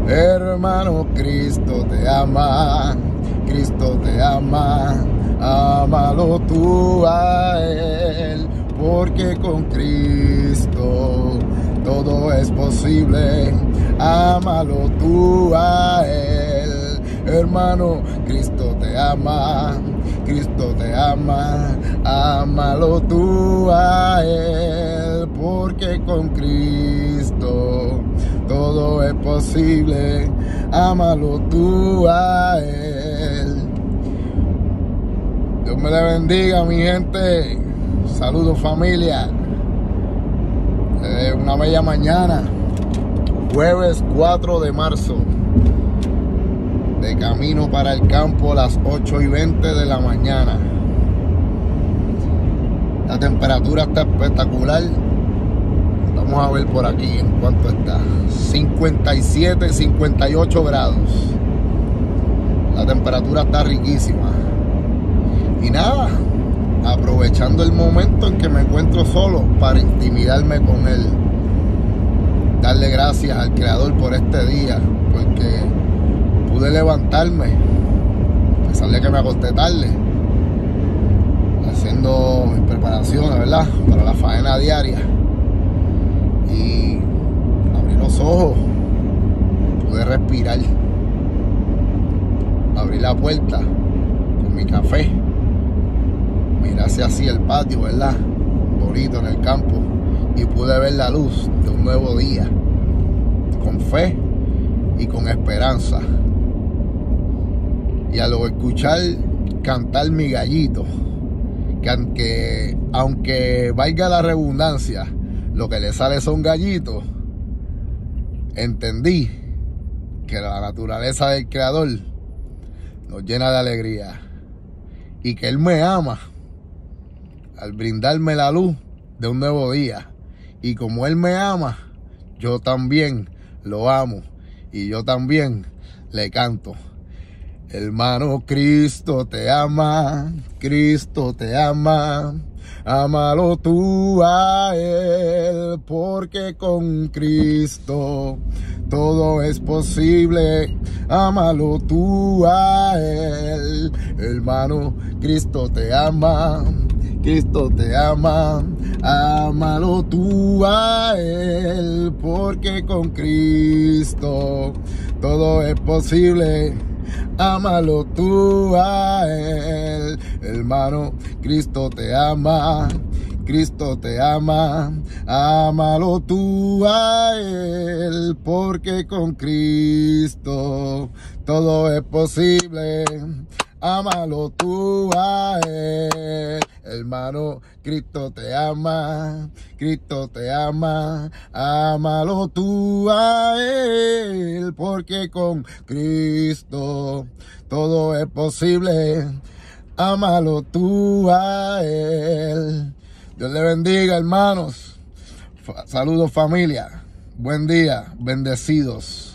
Hermano, Cristo te ama, Cristo te ama, ámalo tú a Él, porque con Cristo todo es posible, ámalo tú a Él. Hermano, Cristo te ama, Cristo te ama, ámalo tú a Él, porque con Cristo todo es posible, ámalo tú a Él. Dios me le bendiga, mi gente. Saludos, familia. Una bella mañana, jueves 4 de marzo. De camino para el campo a las 8:20 de la mañana. La temperatura está espectacular. Vamos a ver por aquí en cuánto está. 57, 58 grados. La temperatura está riquísima. Y nada, aprovechando el momento en que me encuentro solo para intimidarme con Él. Darle gracias al Creador por este día, porque pude levantarme, a pesar de que me acosté tarde, haciendo mis preparaciones, ¿verdad?, para la faena diaria. Y abrí los ojos, pude respirar, abrí la puerta con mi café, miré hacia así el patio, ¿verdad?, bonito en el campo, y pude ver la luz de un nuevo día, con fe y con esperanza. Y al escuchar cantar mi gallito, que aunque valga la redundancia, lo que le sale son gallitos, entendí que la naturaleza del Creador nos llena de alegría y que Él me ama al brindarme la luz de un nuevo día. Y como Él me ama, yo también lo amo y yo también le canto. Hermano, Cristo te ama, Cristo te ama, ámalo tú a Él, porque con Cristo todo es posible, ámalo tú a Él. Hermano, Cristo te ama, Cristo te ama, ámalo tú a Él, porque con Cristo todo es posible, ámalo tú a Él. Hermano, Cristo te ama, Cristo te ama, ámalo tú a Él, porque con Cristo todo es posible, ámalo tú a Él. Hermano, Cristo te ama, Cristo te ama, ámalo tú a Él, porque con Cristo todo es posible, ámalo tú a Él. Dios le bendiga, hermanos. Saludos, familia. Buen día, bendecidos.